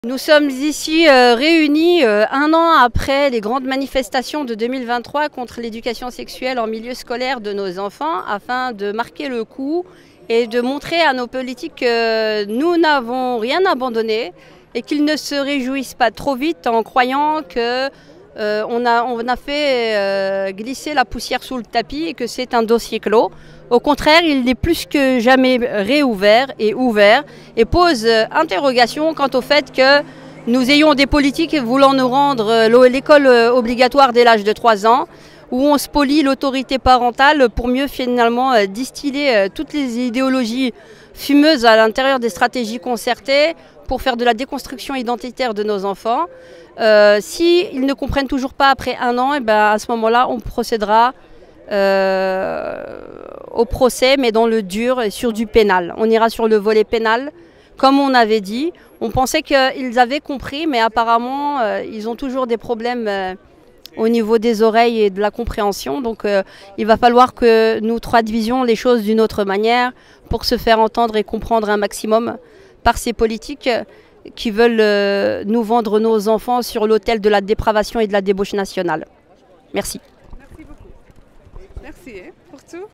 Nous sommes ici réunis un an après les grandes manifestations de 2023 contre l'éducation sexuelle en milieu scolaire de nos enfants afin de marquer le coup et de montrer à nos politiques que nous n'avons rien abandonné et qu'ils ne se réjouissent pas trop vite en croyant que on a fait glisser la poussière sous le tapis et que c'est un dossier clos. Au contraire, il est plus que jamais réouvert et ouvert et pose interrogation quant au fait que nous ayons des politiques voulant nous rendre l'école obligatoire dès l'âge de 3 ans, où on spolie l'autorité parentale pour mieux finalement distiller toutes les idéologies fumeuses à l'intérieur des stratégies concertées pour faire de la déconstruction identitaire de nos enfants. S'ils ne comprennent toujours pas après un an, et ben à ce moment-là, on procédera au procès, mais dans le dur, sur du pénal. On ira sur le volet pénal, comme on avait dit. On pensait qu'ils avaient compris, mais apparemment, ils ont toujours des problèmes au niveau des oreilles et de la compréhension. Donc, il va falloir que nous traduisions les choses d'une autre manière pour se faire entendre et comprendre un maximum par ces politiques qui veulent nous vendre nos enfants sur l'autel de la dépravation et de la débauche nationale. Merci. Merci beaucoup. Merci.